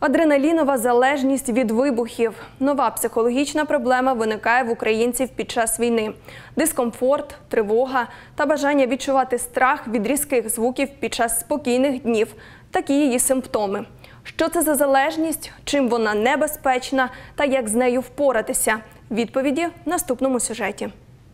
Адреналінова залежність від вибухів. Нова психологічна проблема виникає в українців під час війни. Дискомфорт, тривога та бажання відчувати страх від різких звуків під час спокійних днів – такі її симптоми. Що це за залежність, чим вона небезпечна та як з нею впоратися? Відповіді в наступному сюжеті.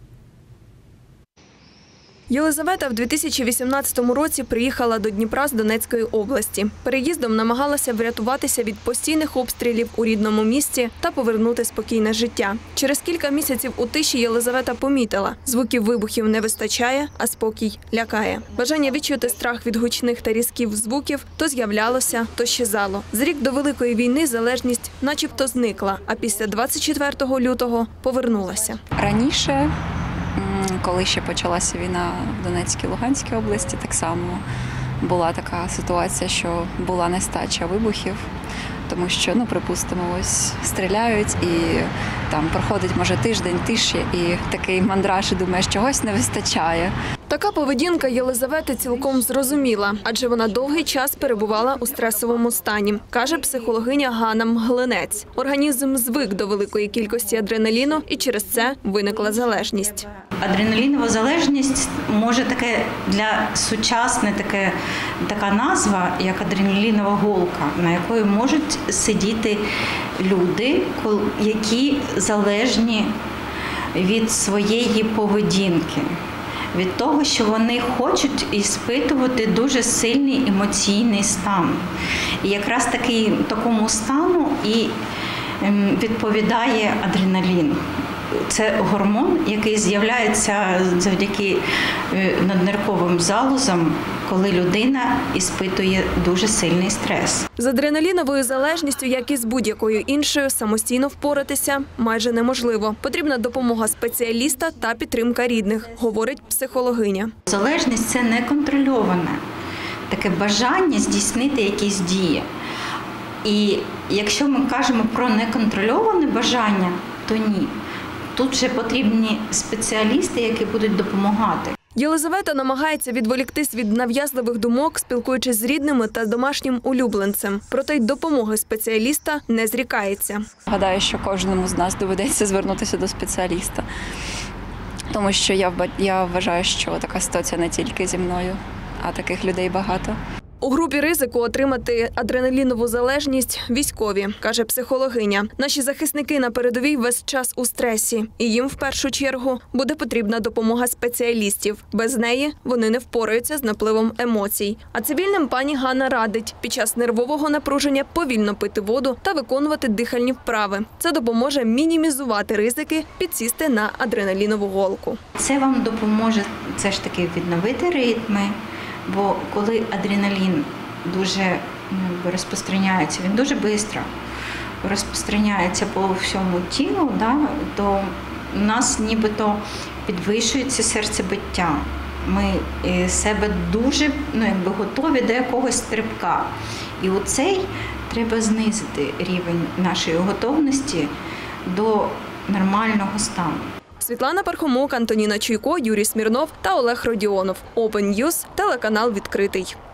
Єлизавета в 2018 році приїхала до Дніпра з Донецької області. Переїздом намагалася врятуватися від постійних обстрілів у рідному місті та повернути спокійне життя. Через кілька місяців у тиші Єлизавета помітила – звуків вибухів не вистачає, а спокій лякає. Бажання відчути страх від гучних та різких звуків то з'являлося, то щезало. За рік до Великої війни залежність начебто зникла, а після 24 лютого повернулася. Раніше, коли ще почалася війна в Донецькій, Луганській області, так само була така ситуація, що була нестача вибухів, тому що, припустимо, ось стріляють і там проходить, може, тиждень тиші, і такий мандраж, і думаєш, чогось не вистачає. Така поведінка Єлизавети цілком зрозуміла, адже вона довгий час перебувала у стресовому стані, каже психологиня Ганна Мглинець. Організм звик до великої кількості адреналіну і через це виникла залежність. Адреналінова залежність може таке для сучасне така назва, як адреналінова голка, на якої можуть сидіти люди, які залежні від своєї поведінки. Від того, що вони хочуть іспитувати дуже сильний емоційний стан. І якраз такому стану і відповідає адреналін. Це гормон, який з'являється завдяки наднирковим залозам, коли людина іспитує дуже сильний стрес. З адреналіновою залежністю, як і з будь-якою іншою, самостійно впоратися майже неможливо. Потрібна допомога спеціаліста та підтримка рідних, говорить психологиня. Залежність – це неконтрольоване, таке бажання здійснити якісь дії. І якщо ми кажемо про неконтрольоване бажання, то ні. Тут вже потрібні спеціалісти, які будуть допомагати. Єлизавета намагається відволіктись від нав'язливих думок, спілкуючись з рідними та домашнім улюбленцем. Проте й допомоги спеціаліста не зрікається. Гадаю, що кожному з нас доведеться звернутися до спеціаліста. Тому що я вважаю, що така ситуація не тільки зі мною, а таких людей багато. У групі ризику отримати адреналінову залежність – військові, каже психологиня. Наші захисники на передовій весь час у стресі. І їм в першу чергу буде потрібна допомога спеціалістів. Без неї вони не впораються з напливом емоцій. А цивільним пані Ганна радить під час нервового напруження повільно пити воду та виконувати дихальні вправи. Це допоможе мінімізувати ризики підсісти на адреналінову голку. Це вам допоможе все ж таки відновити ритми. Бо коли адреналін дуже розпространяється, він дуже швидко розпространяється по всьому тілу, то у нас нібито підвищується серцебиття. Ми себе дуже готові до якогось стрибка. І оцей треба знизити рівень нашої готовності до нормального стану. Світлана Пархомук, Антоніна Чуйко, Юрій Смірнов та Олег Родіонов. Open News, телеканал «Відкритий».